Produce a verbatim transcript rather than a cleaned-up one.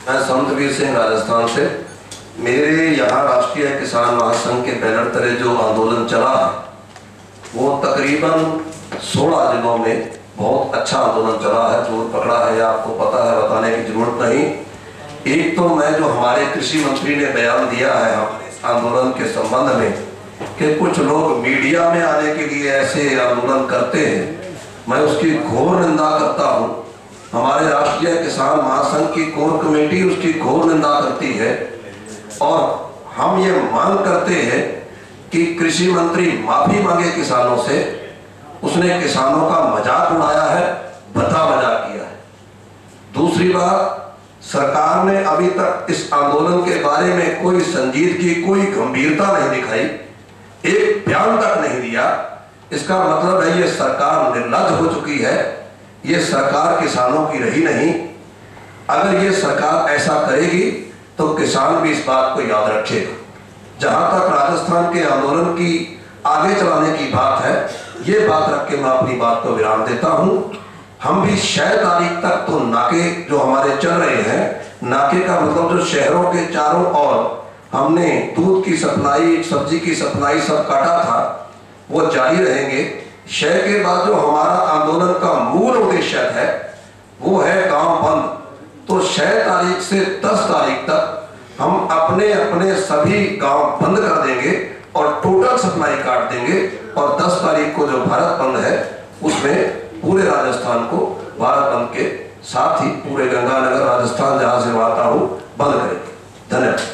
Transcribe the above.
मैं संतवीर सिंह राजस्थान से। मेरे यहाँ राष्ट्रीय किसान महासंघ के बैनर तले जो आंदोलन चला है वो तकरीबन सोलह जिलों में बहुत अच्छा आंदोलन चला है। जोर पकड़ा है, आपको पता है, बताने की जरूरत नहीं। एक तो मैं जो हमारे कृषि मंत्री ने बयान दिया है हमारे इस आंदोलन के संबंध में कि कुछ लोग मीडिया में आने के लिए ऐसे आंदोलन करते हैं, मैं उसकी घोर निंदा करता हूँ। हमारे राष्ट्रीय किसान महासंघ की कोर कमेटी उसकी घोर निंदा करती है और हम ये मांग करते हैं कि कृषि मंत्री माफी मांगे किसानों से। उसने किसानों का मजाक उड़ाया है, भद्दा मजाक किया है। दूसरी बात, सरकार ने अभी तक इस आंदोलन के बारे में कोई संजीदगी, कोई गंभीरता नहीं दिखाई, एक बयान तक नहीं दिया। इसका मतलब है ये सरकार निर्लज हो चुकी है, ये सरकार किसानों की रही नहीं। अगर ये सरकार ऐसा करेगी तो किसान भी इस बात को याद रखेगा। जहां तक राजस्थान के आंदोलन की आगे चलाने की बात है, ये बात रख के मैं अपनी बात को विराम देता हूं। हम भी छह तारीख तक तो नाके जो हमारे चल रहे हैं, नाके का मतलब जो शहरों के चारों ओर हमने दूध की सप्लाई, सब्जी की सप्लाई सब काटा था, वो जारी रहेंगे। छह के बाद जो हमारा आंदोलन का मूल उद्देश्य है वो है गांव बंद। तो छह तारीख से दस तारीख तक हम अपने अपने सभी गांव बंद कर देंगे और टोटल सप्लाई काट देंगे। और दस तारीख को जो भारत बंद है उसमें पूरे राजस्थान को भारत बंद के साथ ही पूरे गंगानगर राजस्थान जहां से आता हूं बंद करेंगे। धन्यवाद।